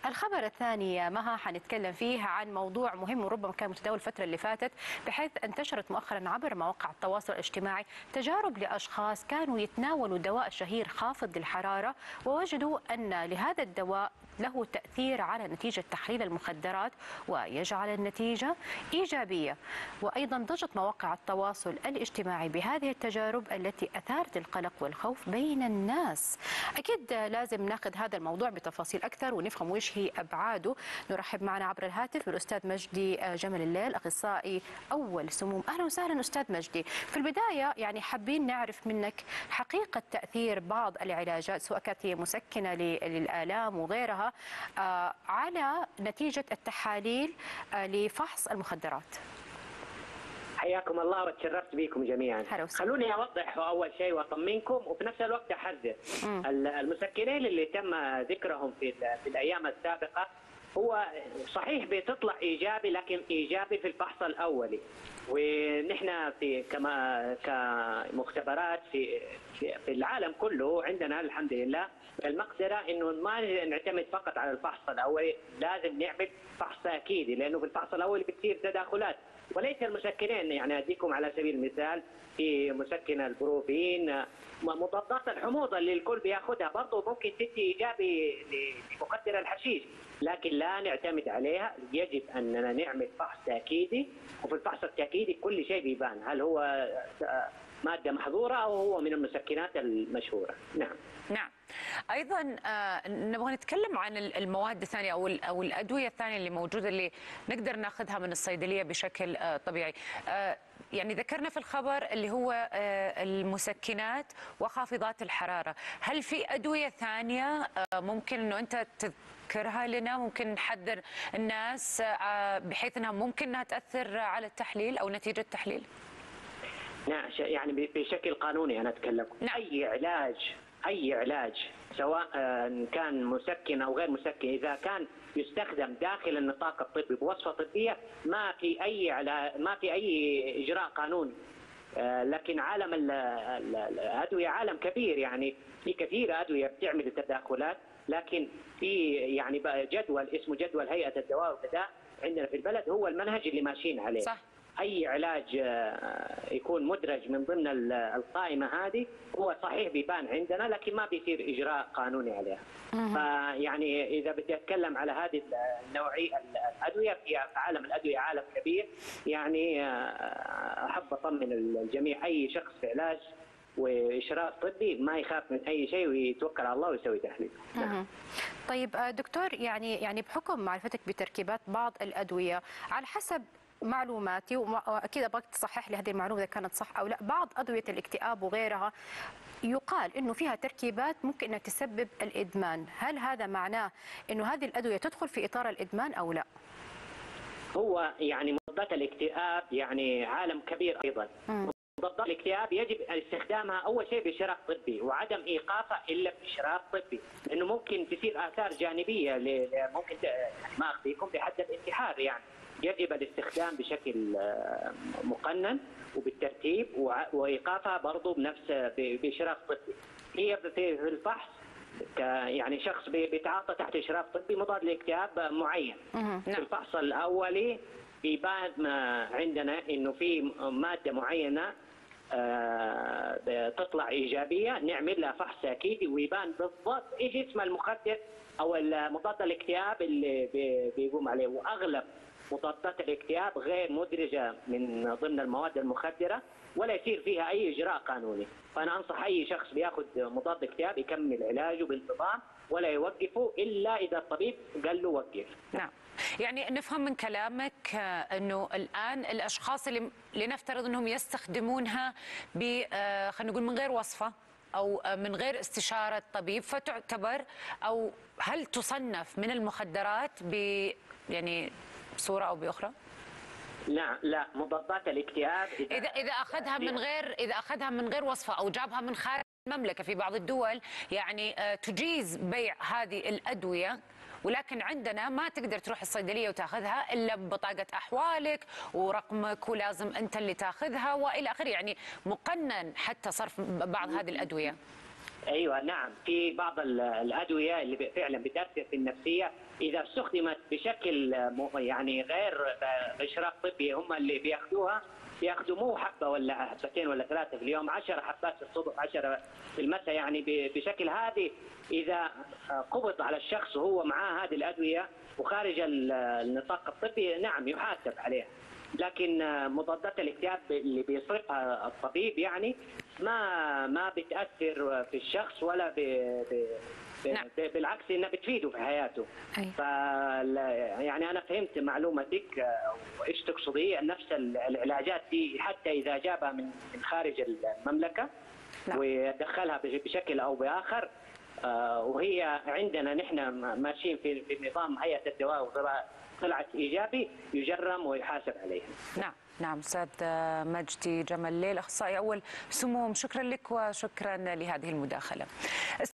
الخبر الثاني مها حنتكلم فيه عن موضوع مهم وربما كان متداول الفترة اللي فاتت، بحيث انتشرت مؤخرا عبر مواقع التواصل الاجتماعي تجارب لأشخاص كانوا يتناولوا دواء شهير خافض للحرارة، ووجدوا أن لهذا الدواء له تأثير على نتيجة تحليل المخدرات ويجعل النتيجة إيجابية. وأيضا ضجت مواقع التواصل الاجتماعي بهذه التجارب التي أثارت القلق والخوف بين الناس. أكيد لازم ناخذ هذا الموضوع بتفاصيل أكثر ونفهم وش هي أبعاده. نرحب معنا عبر الهاتف بالأستاذ مجدي جمل الليل، أخصائي أول سموم. أهلا وسهلا أستاذ مجدي. في البداية يعني حابين نعرف منك حقيقة تأثير بعض العلاجات سواء كانت هي مسكنة للآلام وغيرها على نتيجة التحاليل لفحص المخدرات. حياكم الله وتشرفت بكم جميعا. خلوني اوضح اول شيء واطمنكم وفي نفس الوقت احذر. المسكنين اللي تم ذكرهم في الايام السابقه هو صحيح بتطلع ايجابي، لكن ايجابي في الفحص الاولي، ونحن في كمختبرات في العالم كله عندنا الحمد لله المقدره انه ما نعتمد فقط على الفحص الاولي، لازم نعمل فحص تاكيدي، لانه في الفحص الاولي بتصير تداخلات وليس المسكنين. يعني اديكم على سبيل المثال في مسكن البروفين، مضادات الحموضه اللي الكل بياخذها برضه ممكن تدي ايجابي لمخدر الحشيش، لكن لا نعتمد عليها. يجب اننا نعمل فحص تاكيدي، وفي الفحص التاكيدي كل شيء بيبان هل هو ماده محظوره او هو من المسكنات المشهوره. نعم. ايضا نبغى نتكلم عن المواد الثانيه او الادويه الثانيه اللي موجوده اللي نقدر ناخذها من الصيدليه بشكل طبيعي. يعني ذكرنا في الخبر اللي هو المسكنات وخافضات الحراره، هل في ادويه ثانيه ممكن انه انت تذكرها لنا، ممكن نحذر الناس بحيث انها ممكن انها تاثر على التحليل او نتيجه التحليل؟ نعم، يعني بشكل قانوني انا اتكلم. نعم. اي علاج سواء كان مسكن او غير مسكن، اذا كان يستخدم داخل النطاق الطبي بوصفه طبيه ما في اي اجراء قانوني. لكن عالم الادويه عالم كبير، يعني في كثير ادويه بتعمل تداخلات، لكن في يعني جدول اسمه جدول هيئه الدواء والغذاء عندنا في البلد هو المنهج اللي ماشيين عليه. صح. اي علاج يكون مدرج من ضمن القائمه هذه هو صحيح بيبان عندنا، لكن ما بيصير اجراء قانوني عليها. فيعني اذا بدي اتكلم على هذه النوعيه الادويه، في عالم الادويه عالم كبير، يعني احب اطمن الجميع، اي شخص في علاج واشراف طبي ما يخاف من اي شيء ويتوكل على الله ويسوي تحليل. طيب دكتور، يعني بحكم معرفتك بتركيبات بعض الادويه، على حسب معلوماتي واكيد ابغاك تصحح لي هذه المعلومه اذا كانت صح او لا، بعض ادويه الاكتئاب وغيرها يقال انه فيها تركيبات ممكن انها تسبب الادمان، هل هذا معناه انه هذه الادويه تدخل في اطار الادمان او لا؟ هو يعني مضادات الاكتئاب يعني عالم كبير ايضا. مضادات الاكتئاب يجب استخدامها اول شيء باشراف طبي، وعدم ايقافها الا باشراف طبي، لانه ممكن تصير اثار جانبيه ممكن يعني ما اخفيكم بحد الانتحار. يعني يجب الاستخدام بشكل مقنن وبالترتيب، وايقافها برضه باشراف طبي. هي في الفحص يعني شخص بيتعاطى تحت اشراف طبي مضاد لاكتئاب معين، في الفحص الاولي بيبان عندنا انه في ماده معينه تطلع ايجابيه، نعمل لها فحص تاكيدي ويبان بالضبط ايش اسم المخدر او مضاد الاكتئاب اللي بيقوم عليه. واغلب مضادات الاكتئاب غير مدرجه من ضمن المواد المخدره ولا يصير فيها اي اجراء قانوني، فانا انصح اي شخص بياخذ مضاد اكتئاب يكمل علاجه بانتظام ولا يوقفه الا اذا الطبيب قال له وقف. نعم. يعني نفهم من كلامك انه الان الاشخاص اللي لنفترض انهم يستخدمونها خلينا نقول من غير وصفه او من غير استشاره طبيب، فتعتبر او هل تصنف من المخدرات يعني بصوره او باخرى؟ لا مضادات الاكتئاب اذا اخذها من غير وصفه او جابها من خارج المملكه، في بعض الدول يعني تجيز بيع هذه الادويه، ولكن عندنا ما تقدر تروح الصيدليه وتاخذها الا ببطاقه احوالك ورقمك، ولازم انت اللي تاخذها والى اخره، يعني مقنن حتى صرف بعض هذه الادويه. ايوه نعم، في بعض الادويه اللي فعلا بتاثر في النفسيه اذا استخدمت بشكل يعني غير باشراف طبي. هم اللي بياخذوا مو حبه ولا حبتين ولا ثلاثه في اليوم، 10 حبات في الصبح 10 في المساء، يعني بشكل هذه اذا قبض على الشخص وهو معاه هذه الادويه وخارج النطاق الطبي نعم يحاسب عليها. لكن مضادات الاكتئاب اللي بيصرفها الطبيب يعني ما بتاثر في الشخص ولا نعم. بالعكس انها بتفيده في حياته. أي. يعني انا فهمت معلومتك وايش تقصدي. نفس العلاجات دي حتى اذا جابها من خارج المملكه نعم. ودخلها بشكل او باخر، وهي عندنا نحن ماشيين في نظام هيئه الدواء طلعت ايجابي، يجرم ويحاسب عليه. نعم نعم. استاذ مجدي جمال الليل، اخصائي اول سموم، شكرا لك وشكرا لهذه المداخله.